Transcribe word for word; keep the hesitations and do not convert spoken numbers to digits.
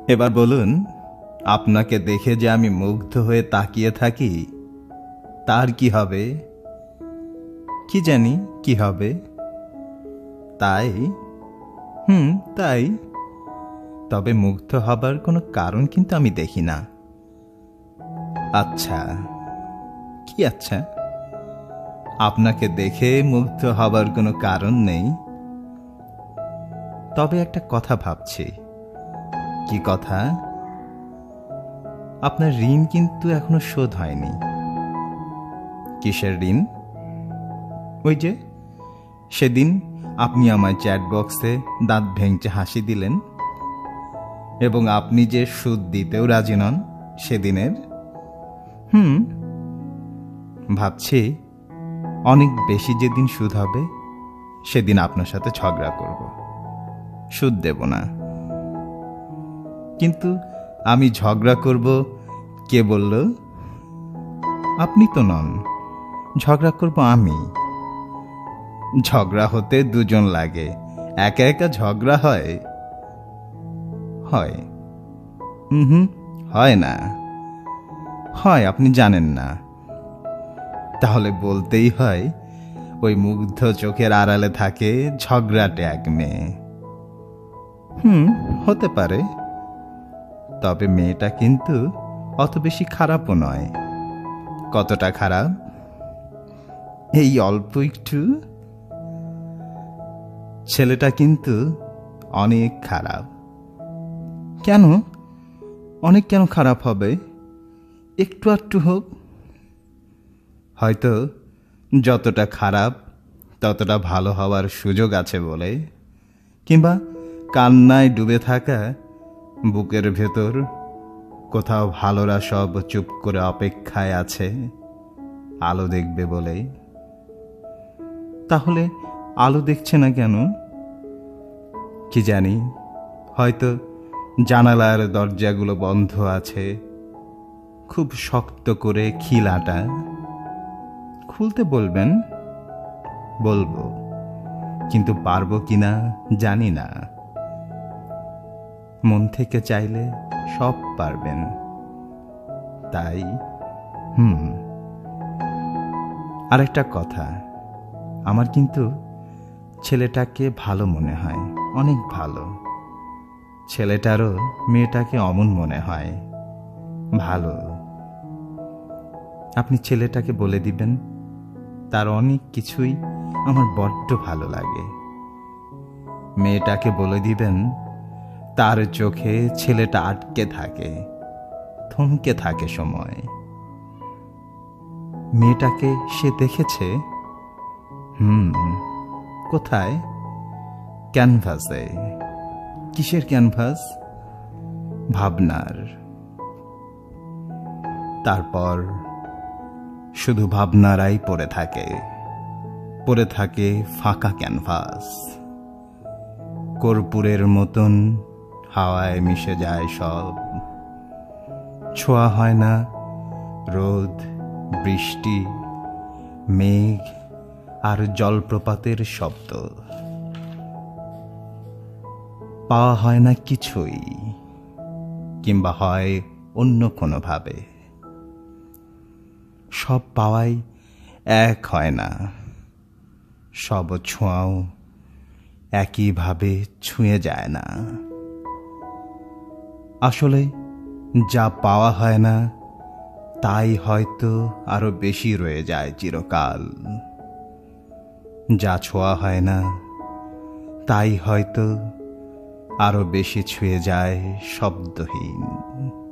এবার বলুন, আপনাকে দেখে যে আমি মুগ্ধ হয়ে তাকিয়ে থাকি, তার কি হবে? কি জানি কি হবে। তাই হুম তাই তবে মুগ্ধ হবার কোনো কারণ কিন্তু আমি দেখি না। আচ্ছা, কি আচ্ছা? আপনাকে দেখে মুগ্ধ হবার কোনো কারণ নেই। তবে একটা কথা ভাবছি। কি কথা? আপনার ঋণ কিন্তু এখনো শোধ হয়নি। কিসের ঋণ? ওই যে সেদিন আপনি আমায় চ্যাট বক্সে দাঁত ভেঙচে হাসি দিলেন, এবং আপনি যে সুদ দিতেও রাজি নন সেদিনের। হুম ভাবছি অনেক বেশি যেদিন সুদ হবে সেদিন আপনার সাথে ঝগড়া করব, সুদ দেব না। কিন্তু আমি ঝগড়া করব, কে বলল? আপনি তো নন, ঝগড়া করব আমি। ঝগড়া হতে দুজন লাগে, একা একা ঝগড়া হয়? হয় হুম হয় না। হয়, আপনি জানেন না। তাহলে বলতেই হয়, ওই মুগ্ধ চোখের আড়ালে থাকে ঝগড়াটে এক মেয়ে। হুম হতে পারে, তবে মেয়েটা কিন্তু অত বেশি খারাপও নয়। কতটা খারাপ? এই অল্প একটু। ছেলেটা কিন্তু অনেক খারাপ। কেন? অনেক কেন খারাপ হবে? একটু আধটু হোক। হয়তো যতটা খারাপ ততটা ভালো হওয়ার সুযোগ আছে বলে, কিংবা কান্নায় ডুবে থাকা বুকের ভেতর কোথাও ভালোরা সব চুপ করে অপেক্ষায় আছে আলো দেখবে বলে। তাহলে আলো দেখছে না কেন? কি জানি, হয়তো জানালার দরজাগুলো বন্ধ আছে, খুব শক্ত করে খিলাটা। খুলতে বলবেন? বলবো, কিন্তু পারবো কিনা জানি না। মন থেকে চাইলে সব পারবেন। তাই হুম আরেকটা কথা, আমার কিন্তু ছেলেটাকে ভালো মনে হয়, অনেক ভালো। ছেলেটারও মেয়েটাকে অমন মনে হয়, ভালো। আপনি ছেলেটাকে বলে দিবেন, তার অনেক কিছুই আমার বড্ড ভালো লাগে। মেয়েটাকে বলে দিবেন, তার চোখে ছেলেটা আটকে থাকে, থমকে থাকে সময়। মেয়েটাকে সে দেখেছে। হুম কোথায়? ক্যানভাসে। কিসের ক্যানভাস? ভাবনার। তারপর শুধু ভাবনারাই পড়ে থাকে, পড়ে থাকে ফাঁকা ক্যানভাস। কর্পূরের মতন হাওয়ায় মিশে যায় সব। ছোঁয়া হয় না রোদ, বৃষ্টি, মেঘ আর জলপ্রপাতের শব্দ। পাওয়া হয় না কিছুই, কিংবা হয় অন্য কোনোভাবে। সব পাওয়াই এক হয় না, সব ছোঁয়াও একইভাবে ছুঁয়ে যায় না। আসলে যা পাওয়া হয় না তাই হয়তো আরো বেশি রয়ে যায় চিরকাল। যা ছোঁয়া হয় না তাই হয়তো আরো বেশি ছুঁয়ে যায় শব্দহীন।